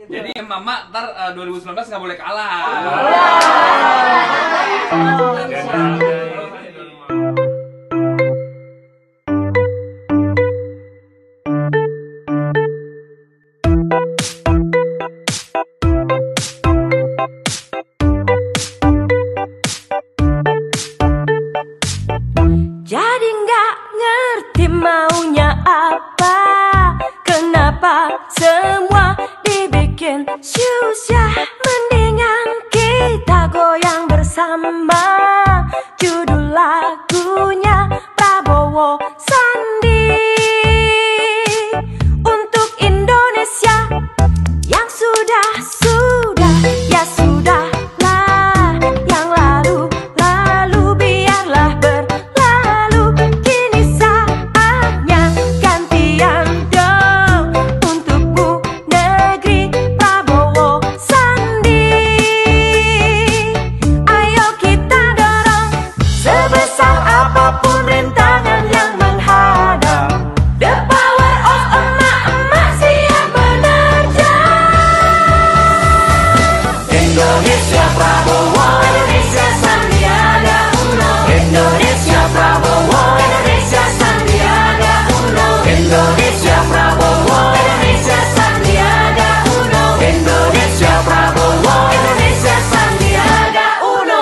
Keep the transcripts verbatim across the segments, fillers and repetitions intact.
Jadi Mama ntar uh, dua ribu sembilan belas nggak boleh kalah. Jadi nggak ngerti maunya apa, kenapa semua dibikin susah. Mendingan kita goyang bersama. Judul lagunya Prabowo Sandi. Untuk Indonesia yang sudah-sudah, ya sudahlah. Yang lalu-lalu biarlah berlalu. Kini saatnya gantian dong. Untukmu negeri Prabowo Sandi. Ayo kita dorong sebesar apapun rintangan yang menghadap. The power of emak-emak siap menerjang. Indonesia Prabowo, Indonesia Sandiaga Uno. Indonesia Prabowo, Indonesia Sandiaga Uno. Indonesia Prabowo, Indonesia Sandiaga Uno. Indonesia Prabowo, Indonesia Sandiaga Uno.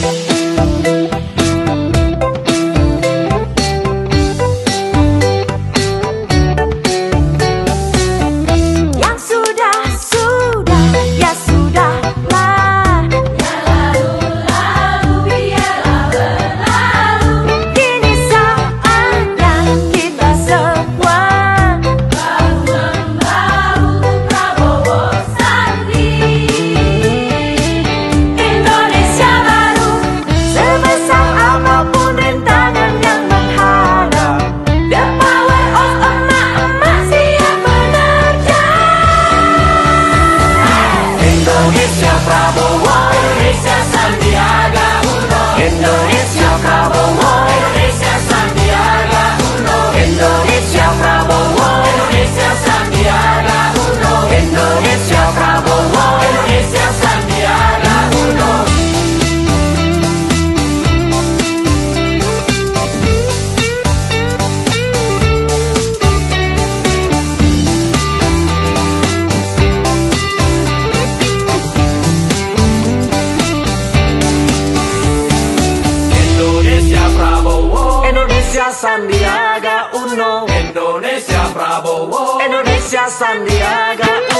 Yang sudah-sudah, ya sudahlah. Yang lalu-lalu biarlah berlalu. Kini saatnya kita semua bahu-membahu Prabowo Sandi. Indonesia baru, sebesar apapun rintangan yang menghadap. The power of emak-emak siap menerjang. Indonesia Prabowo, Indonesia Sandiaga Uno. Indonesia Prabowo, Indonesia Sandiaga Uno. Indonesia Prabowo, Indonesia Sandiaga Uno. Indonesia Prabowo, Indonesia Sandiaga Uno. Indonesia Prabowo, Indonesia Sandiaga Uno. Indonesia Prabowo, Indonesia Sandiaga